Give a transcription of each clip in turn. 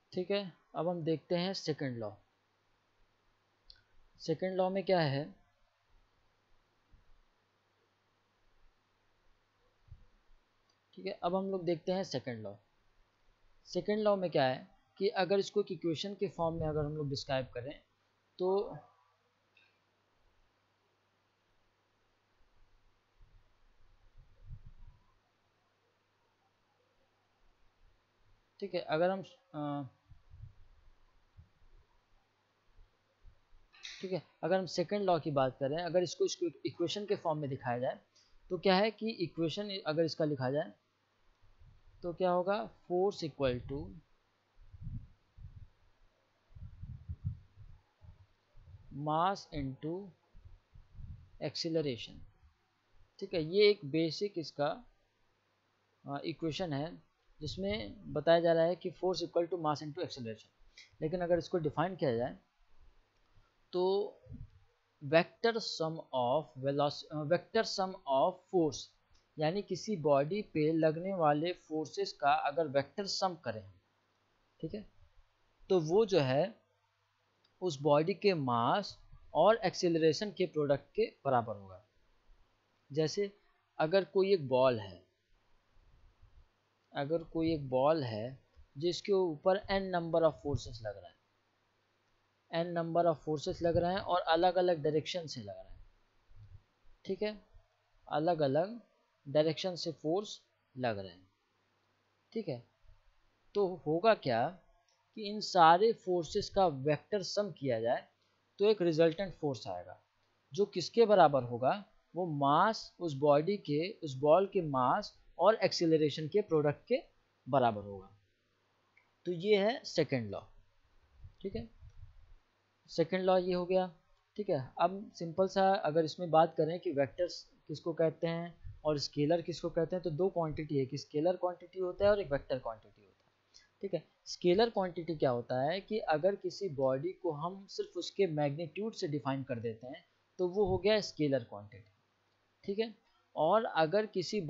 ठीक है, अब हम देखते हैं सेकंड लॉ। सेकंड लॉ में क्या है, ठीक है, अब हम लोग देखते हैं सेकंड लॉ। सेकंड लॉ में क्या है कि अगर इसको एक इक्वेशन के फॉर्म में अगर हम लोग डिस्क्राइब करें तो ठीक है, अगर हम ठीक है, अगर हम सेकंड लॉ की बात करें, अगर इसको इक्वेशन के फॉर्म में दिखाया जाए तो क्या है कि इक्वेशन अगर इसका लिखा जाए तो क्या होगा, force equal to mass into acceleration. ठीक है, ये एक बेसिक इसका इक्वेशन है जिसमें बताया जा रहा है कि force equal to mass into acceleration. लेकिन अगर इसको डिफाइन किया जाए तो वेक्टर सम ऑफ फोर्स, यानी किसी बॉडी पे लगने वाले फोर्सेस का अगर वेक्टर सम करें, ठीक है, तो वो जो है उस बॉडी के मास और एक्सीलरेशन के प्रोडक्ट के बराबर होगा। जैसे अगर कोई एक बॉल है, अगर कोई एक बॉल है जिसके ऊपर n नंबर ऑफ फोर्सेस लग रहा है, n नंबर ऑफ फोर्सेस लग रहे हैं और अलग अलग डायरेक्शन से लग रहे हैं, ठीक है, अलग अलग डायरेक्शन से फोर्स लग रहे हैं, ठीक है, तो होगा क्या कि इन सारे फोर्सेस का वेक्टर सम किया जाए तो एक रिजल्टेंट फोर्स आएगा जो किसके बराबर होगा, वो मास उस बॉडी के, उस बॉल के मास और एक्सीलरेशन के प्रोडक्ट के बराबर होगा। तो ये है सेकंड लॉ। ठीक है, सेकंड लॉ ये हो गया। ठीक है, अब सिंपल सा अगर इसमें बात करें कि वेक्टर्स किसको कहते हैं और स्केलर किसको कहते हैं, तो दो क्वांटिटी है कि स्केलर क्वांटिटी होता है और एक वेक्टर क्वांटिटी होता है। ठीक है, स्केलर क्वांटिटी क्या होता है कि अगर किसी बॉडी को हम सिर्फ उसके मैग्नीट्यूड से डिफाइन कर देते हैं तो वो हो गया स्केलर क्वांटिटी। ठीक है, और अगर किसी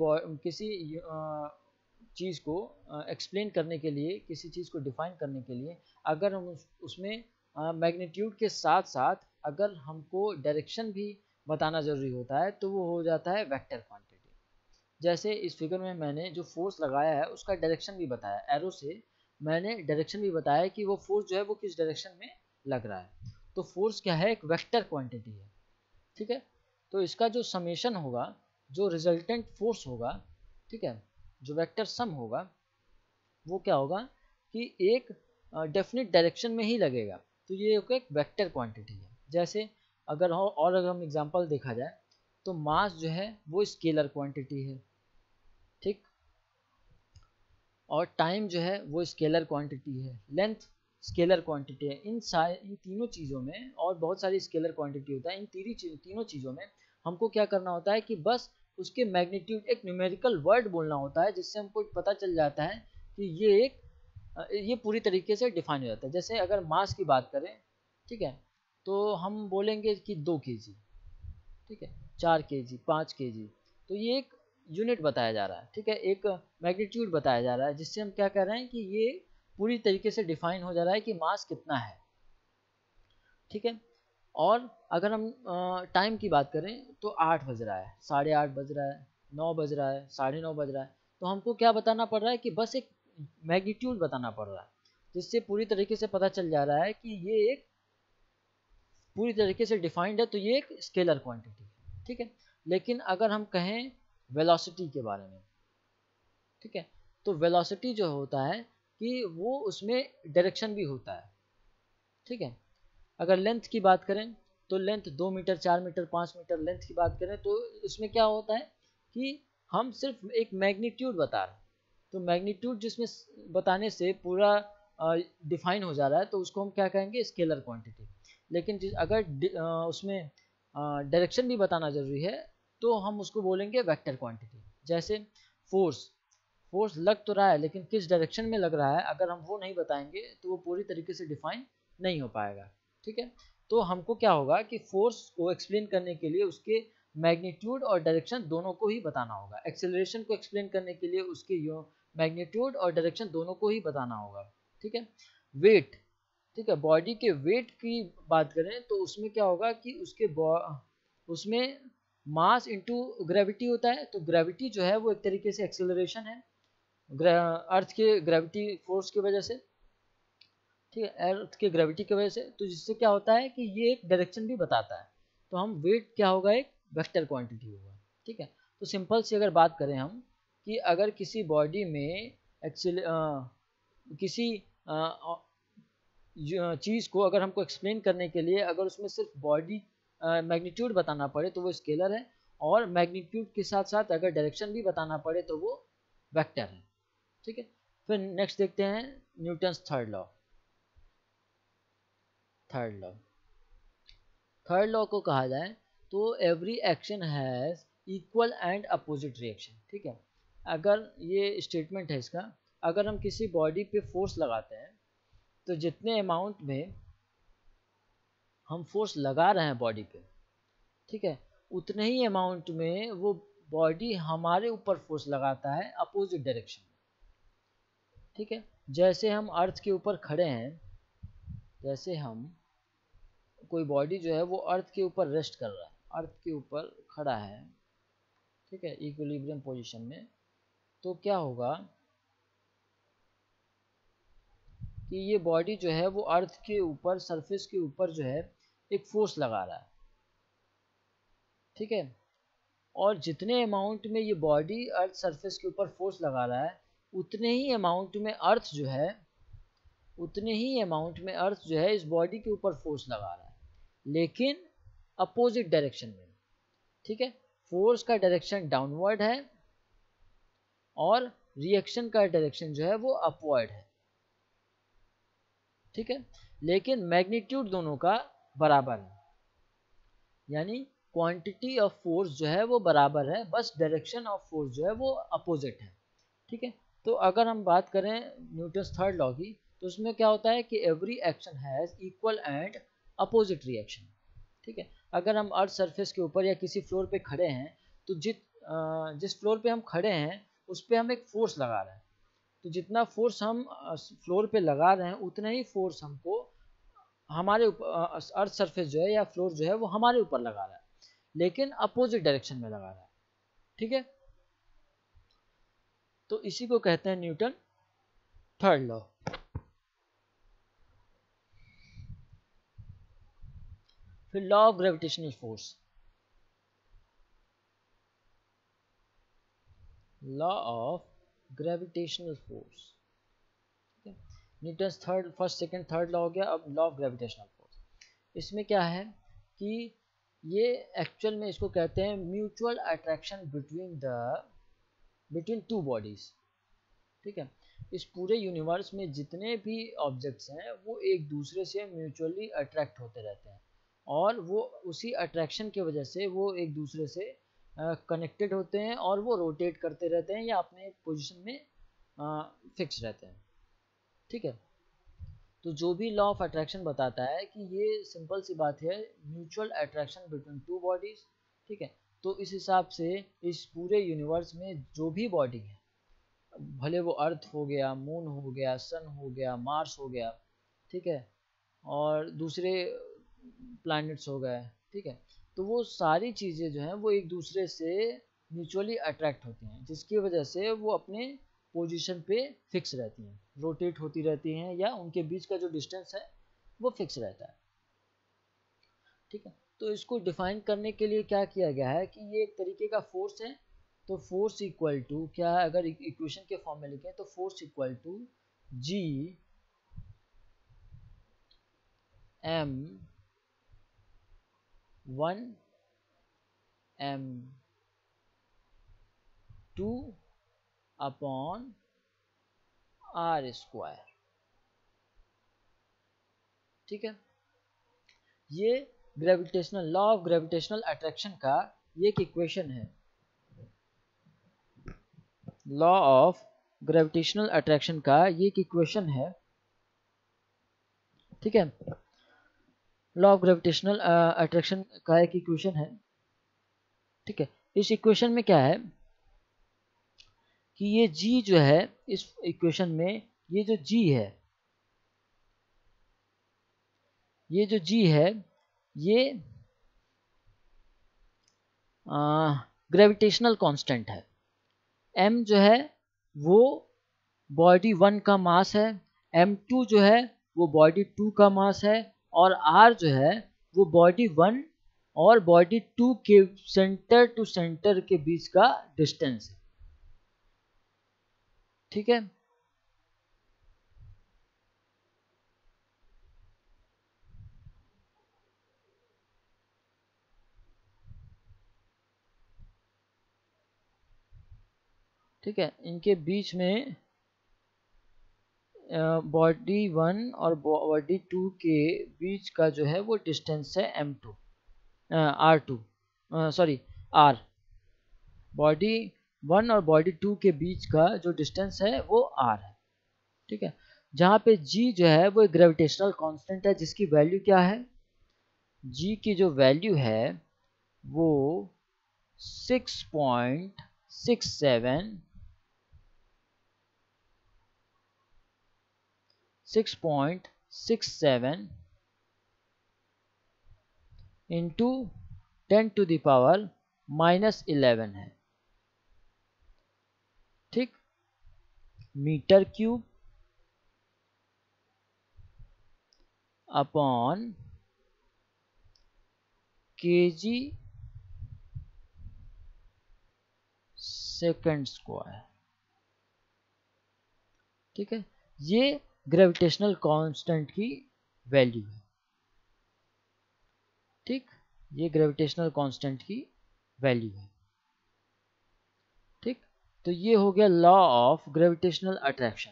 चीज़ को एक्सप्लेन करने के लिए, किसी चीज़ को डिफाइन करने के लिए अगर हम उसमें मैग्नीट्यूड के साथ साथ अगर हमको डायरेक्शन भी बताना ज़रूरी होता है तो वो हो जाता है वेक्टर क्वांटिटी। जैसे इस फिगर में मैंने जो फोर्स लगाया है उसका डायरेक्शन भी बताया, एरो से मैंने डायरेक्शन भी बताया कि वो फोर्स जो है वो किस डायरेक्शन में लग रहा है। तो फोर्स क्या है, एक वेक्टर क्वांटिटी है। ठीक है, तो इसका जो समेशन होगा, जो रिजल्टेंट फोर्स होगा, ठीक है, जो वेक्टर सम होगा वो क्या होगा कि एक डेफिनेट डायरेक्शन में ही लगेगा, तो ये एक वेक्टर क्वांटिटी है। जैसे अगर हो और अगर हम एग्जांपल देखा जाए तो मास जो है वो स्केलर क्वांटिटी है, ठीक, और टाइम जो है वो स्केलर क्वांटिटी है, लेंथ स्केलर क्वांटिटी है। इन तीनों चीज़ों में और बहुत सारी स्केलर क्वांटिटी होता है, इन तीनों चीज़ों में हमको क्या करना होता है कि बस उसके मैग्नीट्यूड, एक न्यूमेरिकल वर्ड बोलना होता है जिससे हमको पता चल जाता है कि ये पूरी तरीके से डिफाइन हो जाता है। जैसे अगर मास की बात करें, ठीक है, तो हम बोलेंगे कि 2 kg, ठीक है, 4 kg, 5 kg, तो ये एक यूनिट बताया जा रहा है, ठीक है, एक मैग्नीट्यूड बताया जा रहा है जिससे हम क्या कह रहे हैं कि ये पूरी तरीके से डिफाइन हो जा रहा है कि मास कितना है। ठीक है, और अगर हम टाइम की बात करें तो 8 बज रहा है, 8:30 बज रहा है, 9 बज रहा है, 9:30 बज रहा है, तो हमको क्या बताना पड़ रहा है कि बस एक मैग्नीट्यूड बताना पड़ रहा है जिससे पूरी तरीके से पता चल जा रहा है कि ये एक पूरी तरीके से डिफाइंड है, तो ये एक स्केलर क्वांटिटी है। ठीक है, लेकिन अगर हम कहें वेलोसिटी के बारे में, ठीक है, तो वेलोसिटी जो होता है कि वो उसमें डायरेक्शन भी होता है। ठीक है, अगर लेंथ की बात करें तो length 2 metre, 4 metre, 5 metre length की बात करें तो उसमें क्या होता है कि हम सिर्फ एक मैग्नीट्यूड बता रहे हैं, तो मैग्नीट्यूड जिसमें बताने से पूरा डिफाइन हो जा रहा है तो उसको हम क्या कहेंगे, स्केलर क्वांटिटी। लेकिन अगर उसमें डायरेक्शन भी बताना जरूरी है तो हम उसको बोलेंगे वेक्टर क्वांटिटी। जैसे फोर्स, फोर्स लग तो रहा है लेकिन किस डायरेक्शन में लग रहा है अगर हम वो नहीं बताएंगे तो वो पूरी तरीके से डिफाइन नहीं हो पाएगा। ठीक है, तो हमको क्या होगा कि फोर्स को एक्सप्लेन करने के लिए उसके मैग्नीट्यूड और डायरेक्शन दोनों को ही बताना होगा, एक्सेलरेशन को एक्सप्लेन करने के लिए उसके मैग्नीट्यूड और डायरेक्शन दोनों को ही बताना होगा। ठीक है, वेट, ठीक है, बॉडी के वेट की बात करें तो उसमें क्या होगा कि उसमें मास इंटू ग्रेविटी होता है। तो ग्रेविटी जो है वो एक तरीके से एक्सेलरेशन है अर्थ के ग्रेविटी फोर्स की वजह से, ठीक है, अर्थ के ग्रेविटी की वजह से। तो जिससे क्या होता है कि ये एक डायरेक्शन भी बताता है। तो हम वेट क्या होगा, एक वेक्टर क्वांटिटी होगा, ठीक है। तो सिंपल सी अगर बात करें हम कि अगर किसी बॉडी में किसी चीज़ को अगर हमको एक्सप्लेन करने के लिए अगर उसमें सिर्फ बॉडी मैग्नीट्यूड बताना पड़े तो वो स्केलर है, और मैग्नीट्यूड के साथ साथ अगर डायरेक्शन भी बताना पड़े तो वो वेक्टर है, ठीक है। फिर नेक्स्ट देखते हैं Newton's third law. Third law को कहा जाए तो every action has equal and opposite reaction, ठीक है। अगर ये स्टेटमेंट है इसका, अगर हम किसी बॉडी पे फोर्स लगाते हैं तो जितने अमाउंट में हम फोर्स लगा रहे हैं बॉडी पे, ठीक है, उतने ही अमाउंट में वो बॉडी हमारे ऊपर फोर्स लगाता है अपोजिट डायरेक्शन में, ठीक है। जैसे हम अर्थ के ऊपर खड़े हैं, जैसे हम कोई बॉडी जो है वो अर्थ के ऊपर रेस्ट कर रहा है, अर्थ के ऊपर खड़ा है, ठीक है, इक्विलिब्रियम पोजीशन में, तो क्या होगा कि ये बॉडी जो है वो अर्थ के ऊपर सरफेस के ऊपर जो है एक फोर्स लगा रहा है, ठीक है। और जितने अमाउंट में ये बॉडी अर्थ सरफेस के ऊपर फोर्स लगा रहा है उतने ही अमाउंट में अर्थ जो है इस बॉडी के ऊपर फोर्स लगा रहा है, लेकिन अपोजिट डायरेक्शन में, ठीक है। फोर्स का डायरेक्शन डाउनवर्ड है और रिएक्शन का डायरेक्शन जो है वो अपवर्ड है, ठीक है। लेकिन मैग्नीट्यूड दोनों का बराबर है, यानी क्वांटिटी ऑफ फोर्स जो है वो बराबर है, बस डायरेक्शन ऑफ फोर्स जो है वो अपोजिट है, ठीक है। तो अगर हम बात करें न्यूटन्स थर्ड लॉ की, तो उसमें क्या होता है कि every action has equal and opposite reaction, ठीक है। अगर हम अर्थ सरफेस के ऊपर या किसी फ्लोर पे खड़े हैं तो जिस फ्लोर पे हम खड़े हैं उस पर हम एक फोर्स लगा रहे हैं, तो जितना फोर्स हम फ्लोर पे लगा रहे हैं उतना ही फोर्स हमको हमारे ऊपर अर्थ सरफेस जो है या फ्लोर जो है वो हमारे ऊपर लगा रहा है, लेकिन अपोजिट डायरेक्शन में लगा रहा है, ठीक है। तो इसी को कहते हैं न्यूटन थर्ड लॉ। फिर law of gravitational force, law of gravitational force, Newton third first second third law हो गया। अब लॉ ऑफ ग्रेविटेशनल फोर्स, इसमें क्या है कि ये एक्चुअल में इसको कहते हैं mutual attraction between two bodies, ठीक है। इस पूरे यूनिवर्स में जितने भी ऑब्जेक्ट्स हैं वो एक दूसरे से म्यूचुअली अट्रैक्ट होते रहते हैं, और वो उसी अट्रैक्शन की वजह से वो एक दूसरे से कनेक्टेड होते हैं और वो रोटेट करते रहते हैं या अपने पोजीशन में फिक्स रहते हैं, ठीक है। तो जो भी लॉ ऑफ अट्रैक्शन बताता है कि ये सिंपल सी बात है, mutual attraction between two bodies, ठीक है। तो इस हिसाब से इस पूरे यूनिवर्स में जो भी बॉडी है, भले वो अर्थ हो गया, मून हो गया, सन हो गया, मार्स हो गया, ठीक है, और दूसरे प्लैनेट्स हो गए, ठीक है, तो वो सारी चीज़ें जो हैं वो एक दूसरे से म्यूचुअली अट्रैक्ट होती हैं, जिसकी वजह से वो अपने पोजीशन पे फिक्स रहती हैं, रोटेट होती रहती हैं, या उनके बीच का जो डिस्टेंस है वो फिक्स रहता है, ठीक है। तो इसको डिफाइन करने के लिए क्या किया गया है कि ये एक तरीके का फोर्स है। तो फोर्स इक्वल टू क्या है, अगर इक्वेशन के फॉर्म में लिखें तो force equal to G M 1 M 2 upon R square, ठीक है। ये gravitational law of gravitational attraction का ये एक इक्वेशन है, लॉ ऑफ ग्रेविटेशनल अट्रैक्शन का ये एक इक्वेशन है, ठीक है। लॉ ऑफ ग्रेविटेशनल अट्रैक्शन का एक इक्वेशन है, ठीक है। इस इक्वेशन में क्या है कि ये जी जो है, इस इक्वेशन में ये जो जी है ये जो जी है ये ग्रेविटेशनल कांस्टेंट है। m जो है वो बॉडी 1 का मास है, m2 जो है वो बॉडी 2 का मास है, और r जो है वो बॉडी 1 और बॉडी 2 के सेंटर टू सेंटर के बीच का डिस्टेंस है। ठीक है, ठीक है, इनके बीच में बॉडी 1 और बॉडी 2 के बीच का जो है वो डिस्टेंस है m2 r2 sorry r। Body 1 और बॉडी 2 के बीच का जो डिस्टेंस है वो r है। ठीक है, जहाँ पे g जो है वो एक ग्रेविटेशनल कांस्टेंट है जिसकी वैल्यू क्या है, g की जो वैल्यू है वो 6.67 इंटू 10⁻⁻11 है। ठीक, metre cube upon KG second square. ठीक है, ये ग्रेविटेशनल कांस्टेंट की वैल्यू है। ठीक, ये ग्रेविटेशनल कांस्टेंट की वैल्यू है। ठीक, तो ये हो गया लॉ ऑफ ग्रेविटेशनल अट्रैक्शन।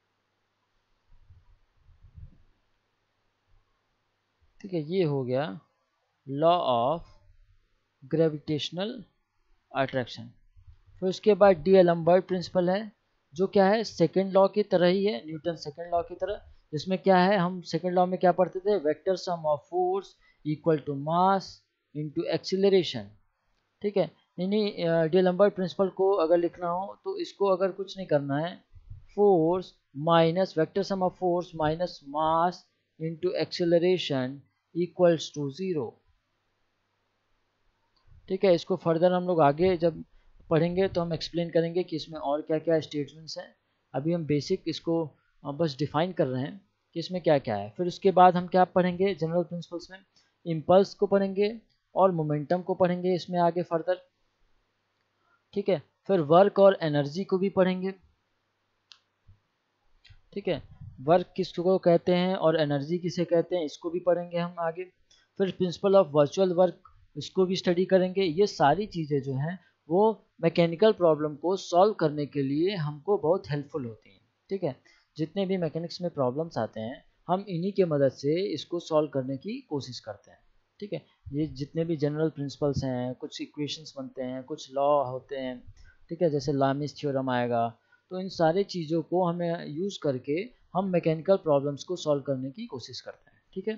ठीक है, ये हो गया लॉ ऑफ ग्रेविटेशनल अट्रैक्शन। फिर उसके बाद डीएलम्बर्ट प्रिंसिपल है जो क्या है सेकेंड लॉ की तरह ही है, न्यूटन सेकेंड लॉ की तरह, जिसमें क्या है हम सेकेंड लॉ में क्या पढ़ते थे, vector sum of force equal to mass into acceleration. ठीक है, डीएलम्बर्ट प्रिंसिपल को अगर लिखना हो तो इसको अगर कुछ नहीं करना है, force minus vector sum of force minus mass into acceleration equals to 0। ठीक है, इसको फर्दर हम लोग आगे जब पढ़ेंगे तो हम एक्सप्लेन करेंगे कि इसमें और क्या क्या स्टेटमेंट्स हैं। अभी हम बेसिक इसको बस डिफाइन कर रहे हैं कि इसमें क्या क्या है। फिर उसके बाद हम क्या पढ़ेंगे जनरल प्रिंसिपल्स में, इम्पल्स को पढ़ेंगे और मोमेंटम को पढ़ेंगे इसमें आगे फर्दर। ठीक है, फिर वर्क और एनर्जी को भी पढ़ेंगे। ठीक है, वर्क किसको कहते हैं और एनर्जी किसे कहते हैं इसको भी पढ़ेंगे हम आगे। फिर प्रिंसिपल ऑफ वर्चुअल वर्क इसको भी स्टडी करेंगे। ये सारी चीज़ें जो हैं वो मैकेनिकल प्रॉब्लम को सॉल्व करने के लिए हमको बहुत हेल्पफुल होती हैं। ठीक है, जितने भी मैकेनिक्स में प्रॉब्लम्स आते हैं हम इन्हीं के मदद से इसको सॉल्व करने की कोशिश करते हैं। ठीक है, ये जितने भी जनरल प्रिंसिपल्स हैं, कुछ इक्वेशंस बनते हैं, कुछ लॉ होते हैं, ठीक है, जैसे लामिस थ्योरम आएगा, तो इन सारी चीज़ों को हमें यूज़ करके हम मैकेनिकल प्रॉब्लम्स को सॉल्व करने की कोशिश करते हैं। ठीक है,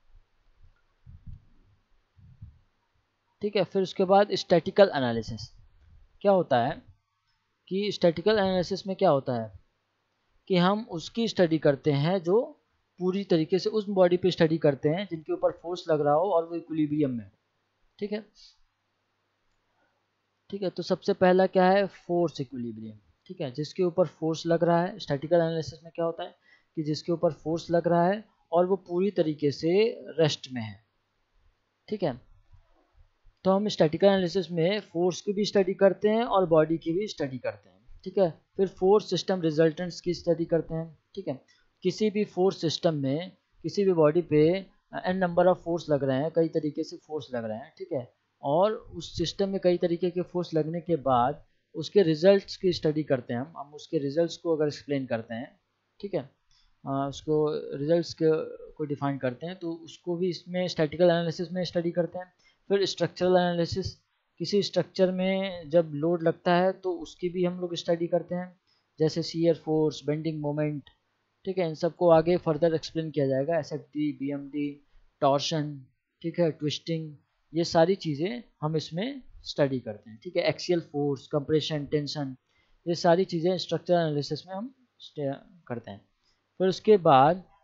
ठीक है, फिर उसके बाद स्टैटिकल एनालिसिस क्या होता है कि स्टैटिकल एनालिसिस में क्या होता है कि हम उसकी स्टडी करते हैं जो पूरी तरीके से उस बॉडी पे स्टडी करते हैं जिनके ऊपर फोर्स लग रहा हो और वो इक्विलिब्रियम में हो। ठीक है, ठीक है, तो सबसे पहला क्या है, फोर्स इक्विलिब्रियम। ठीक है, जिसके ऊपर फोर्स लग रहा है, स्टैटिकल एनालिसिस में क्या होता है कि जिसके ऊपर फोर्स लग रहा है और वो पूरी तरीके से रेस्ट में है। ठीक है, तो हम स्टैटिकल एनालिसिस में फोर्स की भी स्टडी करते हैं और बॉडी की भी स्टडी करते हैं। ठीक है, फिर फोर्स सिस्टम रिजल्टेंट्स की स्टडी करते हैं। ठीक है, किसी भी फोर्स सिस्टम में किसी भी बॉडी पे एन नंबर ऑफ फोर्स लग रहे हैं, कई तरीके से फोर्स लग रहे हैं। ठीक है, और उस सिस्टम में कई तरीके के फोर्स लगने के बाद उसके रिजल्ट्स की स्टडी करते हैं। हम उसके रिजल्ट्स को अगर एक्सप्लेन करते हैं, ठीक है, उसको रिजल्ट्स को डिफाइन करते हैं, तो उसको भी इसमें स्टैटिकल एनालिसिस में स्टडी करते हैं। फिर स्ट्रक्चरल एनालिसिस, किसी स्ट्रक्चर में जब लोड लगता है तो उसकी भी हम लोग स्टडी करते हैं, जैसे शियर फोर्स, बेंडिंग मोमेंट। ठीक है, इन सबको आगे फर्दर एक्सप्लेन किया जाएगा, एसएफडी, बीएमडी, टॉर्शन, ठीक है, ट्विस्टिंग, ये सारी चीज़ें हम इसमें स्टडी करते हैं। ठीक है, एक्सियल फोर्स, कंप्रेशन, टेंशन, ये सारी चीज़ें स्ट्रक्चरल एनालिसिस में हम करते हैं। फिर उसके बाद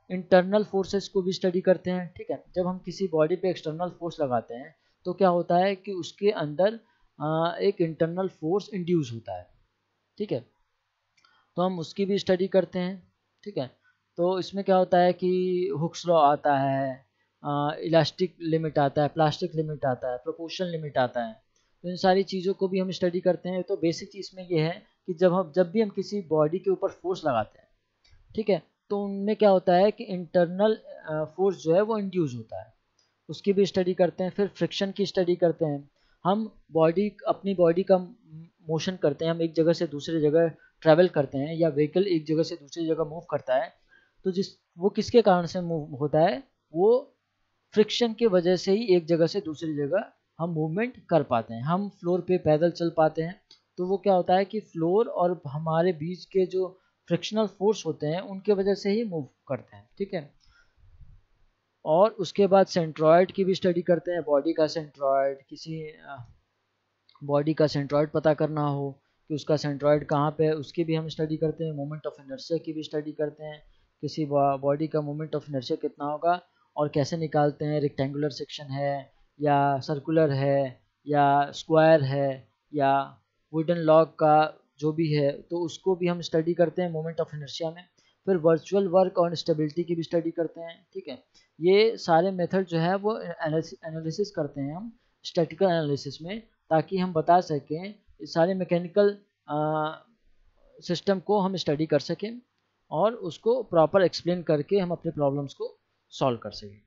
इंटरनल फोर्सेस को भी स्टडी करते हैं। ठीक है, जब हम किसी बॉडी पे एक्सटर्नल फोर्स लगाते हैं तो क्या होता है कि उसके अंदर एक इंटरनल फोर्स इंड्यूस होता है। ठीक है, तो हम उसकी भी स्टडी करते हैं। ठीक है, तो इसमें क्या होता है कि हुक्स लॉ आता है, इलास्टिक लिमिट आता है, प्लास्टिक लिमिट आता है, प्रोपोर्शन लिमिट आता है। तो इन सारी चीज़ों को भी हम स्टडी करते हैं। तो बेसिक चीज़ में ये है कि जब भी हम किसी बॉडी के ऊपर फोर्स लगाते हैं, ठीक है, तो उनमें क्या होता है कि इंटरनल फोर्स जो है वो इंड्यूस होता है, उसकी भी स्टडी करते हैं। फिर फ्रिक्शन की स्टडी करते हैं। हम अपनी बॉडी का मोशन करते हैं, हम एक जगह से दूसरी जगह ट्रैवल करते हैं या व्हीकल एक जगह से दूसरी जगह मूव करता है, तो वो किसके कारण से मूव होता है, वो फ्रिक्शन की वजह से ही एक जगह से दूसरी जगह हम मूवमेंट कर पाते हैं। हम फ्लोर पे पैदल चल पाते हैं, तो वो क्या होता है कि फ्लोर और हमारे बीच के जो फ्रिक्शनल फोर्स होते हैं उनके वजह से ही मूव करते हैं। ठीक है, और उसके बाद सेंट्रॉयड की भी स्टडी करते हैं। बॉडी का सेंट्रॉयड, किसी बॉडी का सेंट्रॉयड पता करना हो कि उसका सेंट्रॉयड कहाँ पे है, उसकी भी हम स्टडी करते हैं। मोमेंट ऑफ इनर्शिया की भी स्टडी करते हैं, किसी बॉडी का मोमेंट ऑफ इनर्शिया कितना होगा और कैसे निकालते हैं, रेक्टेंगुलर सेक्शन है या सर्कुलर है या स्क्वायर है या वुडन लॉग का जो भी है, तो उसको भी हम स्टडी करते हैं मोमेंट ऑफ इनर्शिया में। फिर वर्चुअल वर्क और स्टेबिलिटी की भी स्टडी करते हैं। ठीक है, ये सारे मेथड जो है वो एनालिसिस करते हैं हम स्टैटिकल एनालिसिस में, ताकि हम बता सकें सारे मैकेनिकल सिस्टम को हम स्टडी कर सकें और उसको प्रॉपर एक्सप्लेन करके हम अपने प्रॉब्लम्स को सॉल्व कर सकें।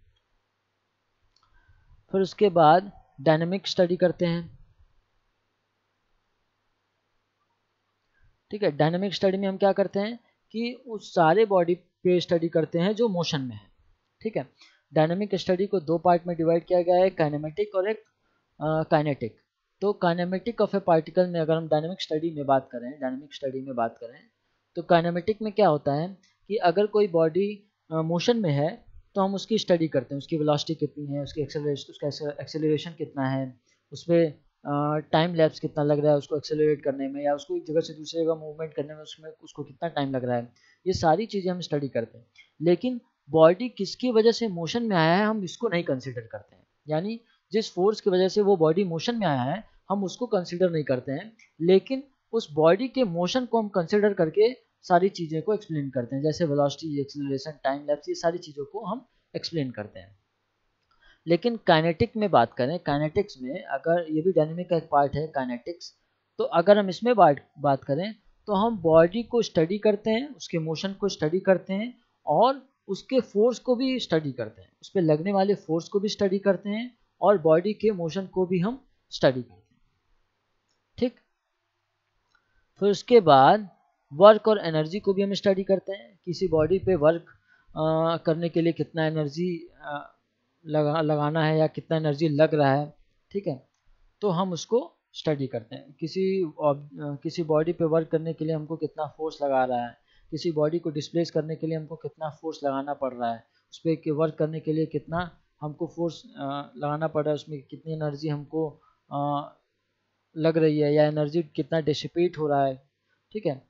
फिर उसके बाद डायनामिक स्टडी करते हैं। ठीक है, डायनामिक स्टडी में हम क्या करते हैं कि उस सारे बॉडी पे स्टडी करते हैं जो मोशन में है। ठीक है, डायनामिक स्टडी को दो पार्ट में डिवाइड किया गया है, काइनेमेटिक और एक काइनेटिक। तो काइनेमेटिक ऑफ ए पार्टिकल में अगर हम डायनामिक स्टडी में बात करें तो काइनेमेटिक में क्या होता है कि अगर कोई बॉडी मोशन में है तो हम उसकी स्टडी करते हैं, उसकी वेलोसिटी कितनी है, उसका एक्सेलरेशन कितना है, उस पर टाइम लैप्स कितना लग रहा है उसको एक्सेलरेट करने में, या उसको एक जगह से दूसरी जगह मूवमेंट करने में उसमें उसको कितना टाइम लग रहा है। ये सारी चीज़ें हम स्टडी करते हैं। लेकिन बॉडी किसकी वजह से मोशन में आया है हम इसको नहीं कंसिडर करते हैं, यानी जिस फोर्स की वजह से वो बॉडी मोशन में आया है हम उसको कंसिडर नहीं करते हैं, लेकिन उस बॉडी के मोशन को हम कंसिडर करके सारी चीज़ें को एक्सप्लेन करते हैं, जैसे वेलोसिटी, एक्सेलरेशन, टाइम लैप्स, ये सारी चीज़ों को हम एक्सप्लेन करते हैं। लेकिन काइनेटिक में बात करें, काइनेटिक्स में अगर ये भी डायनेमिक का एक पार्ट है काइनेटिक्स, तो अगर हम इसमें बात करें तो हम बॉडी को स्टडी करते हैं, उसके मोशन को स्टडी करते हैं और उसके फोर्स को भी स्टडी करते हैं, उस पर लगने वाले फोर्स को भी स्टडी करते हैं और बॉडी के मोशन को भी हम स्टडी करते हैं। ठीक, फिर उसके बाद वर्क और एनर्जी को भी हम स्टडी करते हैं। किसी बॉडी पे वर्क करने के लिए कितना एनर्जी लगाना है या कितना एनर्जी लग रहा है। ठीक है, तो हम उसको स्टडी करते हैं। किसी बॉडी पे वर्क करने के लिए हमको कितना फोर्स लगा रहा है, किसी बॉडी को डिस्प्लेस करने के लिए हमको कितना फोर्स लगाना पड़ रहा है, उस पर वर्क करने के लिए कितना हमको फोर्स लगाना पड़ रहा है, उसमें कितनी एनर्जी हमको लग रही है या एनर्जी कितना डिसिपेट हो रहा है। ठीक है,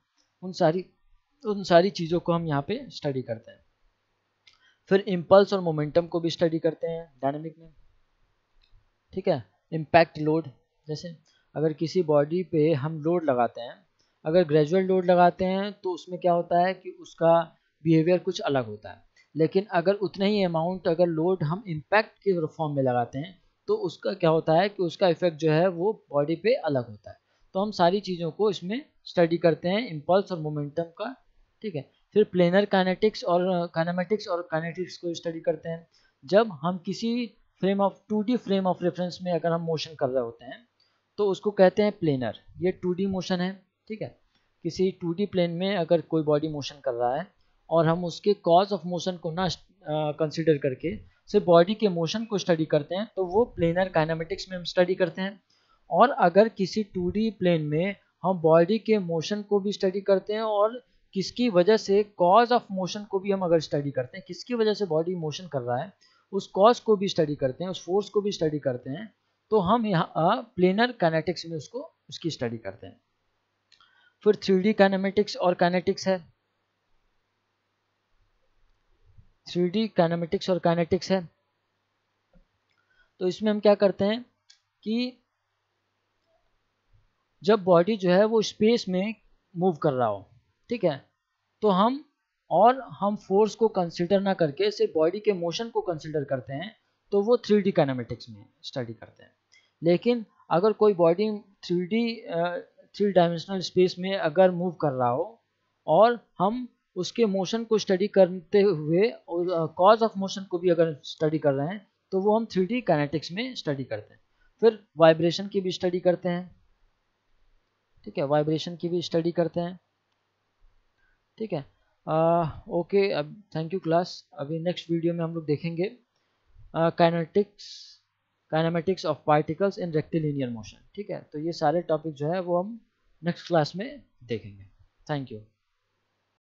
उन सारी चीज़ों को हम यहाँ पे स्टडी करते हैं। फिर इम्पल्स और मोमेंटम को भी स्टडी करते हैं डायनेमिक में। ठीक है, इम्पैक्ट लोड, जैसे अगर किसी बॉडी पे हम लोड लगाते हैं, अगर ग्रेजुअल लोड लगाते हैं तो उसमें क्या होता है कि उसका बिहेवियर कुछ अलग होता है, लेकिन अगर उतने ही अमाउंट अगर लोड हम इम्पैक्ट के फॉर्म में लगाते हैं तो उसका क्या होता है कि उसका इफेक्ट जो है वो बॉडी पे अलग होता है। तो हम सारी चीज़ों को इसमें स्टडी करते हैं, इम्पल्स और मोमेंटम का। ठीक है, फिर प्लेनर काइनेटिक्स और काइनेमेटिक्स और काइनेटिक्स को स्टडी करते हैं। जब हम किसी 2D फ्रेम ऑफ रेफरेंस में अगर हम मोशन कर रहे होते हैं तो उसको कहते हैं प्लेनर, ये 2D मोशन है। ठीक है, किसी 2D प्लेन में अगर कोई बॉडी मोशन कर रहा है और हम उसके कॉज ऑफ मोशन को ना कंसिडर करके सिर्फ बॉडी के मोशन को स्टडी करते हैं तो वो प्लेनर काइनेमेटिक्स में हम स्टडी करते हैं। और अगर किसी 2D प्लेन में हम बॉडी के मोशन को भी स्टडी करते हैं और किसकी वजह से कॉज ऑफ मोशन को भी हम अगर स्टडी करते हैं, किसकी वजह से बॉडी मोशन कर रहा है उस कॉज को भी स्टडी करते हैं, उस फोर्स को भी स्टडी करते हैं, तो हम यहाँ प्लेनर काइनेटिक्स में उसकी स्टडी करते हैं। फिर 3D काइनेमेटिक्स और काइनेटिक्स है। 3D काइनेमेटिक्स और काइनेटिक्स है। तो इसमें हम क्या करते हैं कि जब बॉडी जो है वो स्पेस में मूव कर रहा हो, ठीक है, तो हम फोर्स को कंसिडर ना करके सिर्फ बॉडी के मोशन को कंसिडर करते हैं, तो वो 3D काइनेमेटिक्स में स्टडी करते हैं। लेकिन अगर कोई बॉडी 3 डायमेंशनल स्पेस में अगर मूव कर रहा हो और हम उसके मोशन को स्टडी करते हुए और कॉज ऑफ मोशन को भी अगर स्टडी कर रहे हैं, तो वो हम 3D काइनेटिक्स में स्टडी करते हैं। फिर वाइब्रेशन की भी स्टडी करते हैं, ठीक है, वाइब्रेशन की भी स्टडी करते हैं, ठीक है। ओके, अब थैंक यू क्लास। अभी नेक्स्ट वीडियो में हम लोग देखेंगे kinematics of particles in rectilinear motion, ठीक है। तो ये सारे टॉपिक जो है वो हम नेक्स्ट क्लास में देखेंगे। Thank you.